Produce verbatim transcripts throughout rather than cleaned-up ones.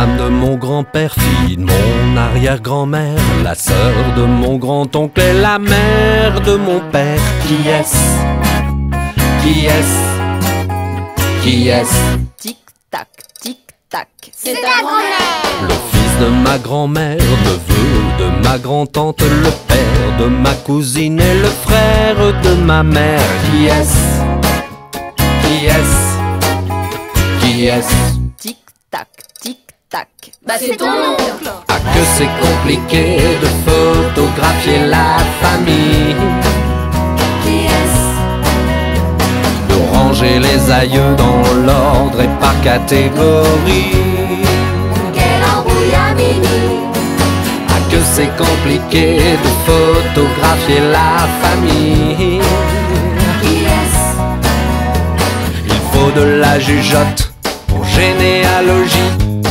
femme de mon grand-père, fille de mon arrière-grand-mère, la sœur de mon grand-oncle et la mère de mon père. Qui est-ce? Qui est-ce? Qui est-ce? Tic-tac, tic-tac, c'est ta grand-mère. Le fils de ma grand-mère, neveu de ma grand-tante, le père de ma cousine et le frère de ma mère. Qui est-ce? Qui est-ce? Qui est-ce? tic-tac, tic-tac, Bah c'est ton oncle. Ah que c'est compliqué de photographier la famille. Qui est-ce? De ranger les aïeux dans l'ordre et par catégorie. Quelle embrouille à minuit. Ah que c'est compliqué de photographier la famille. Qui est-ce? Il faut de la jugeote pour généalogie.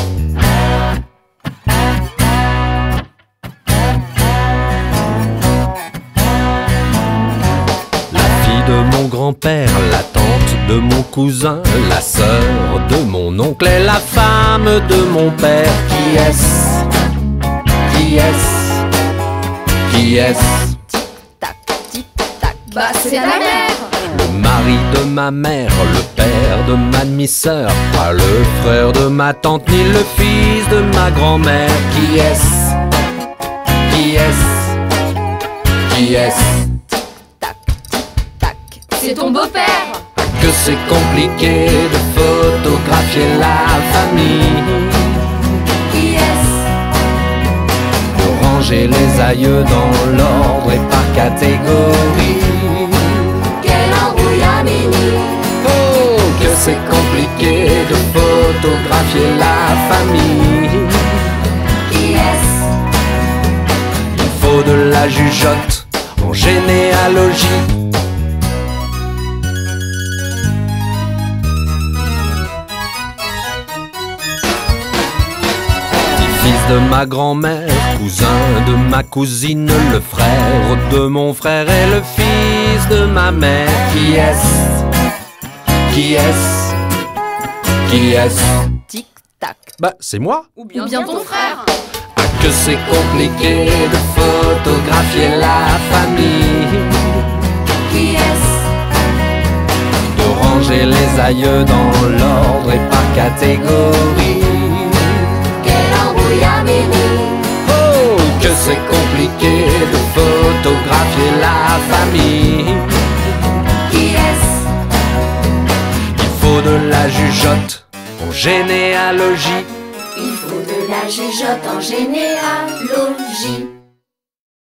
La fille de mon grand-père, la tante de mon cousin, la sœur de mon oncle et la femme de mon père. Qui est-ce? Qui est-ce? Qui est-ce? tic-tac, tic-tac, Bah c'est ta mère. Le mari de ma mère, le père de ma demi-sœur, pas le frère de ma tante ni le fils de ma grand-mère. Qui est-ce? Qui est-ce? Qui est-ce? tic-tac, tic-tac, C'est ton beau-père. Que c'est compliqué de photographier la famille. Qui est-ce? De ranger les aïeux dans l'ordre et par catégorie. Quelle embrouille à minuit. Oh, que c'est compliqué de photographier la famille. Qui est-ce? Il faut de la jugeote en généalogie. Petit-fils de ma grand-mère, cousin de ma cousine, le frère de mon frère et le fils de ma mère. Qui est-ce? Qui est-ce? Qui est-ce? tic-tac, Bah, c'est moi. ou Ou bien ton frère. Ah, que c'est compliqué de photographier la famille. Qui est-ce? De ranger les aïeux dans l'ordre et par catégorie. Quelle embrouille à minuit. Oh, que c'est compliqué de photographier la famille. Qui est-ce? Il faut de la jugeote en généalogie. Il faut de la jugeote en généalogie.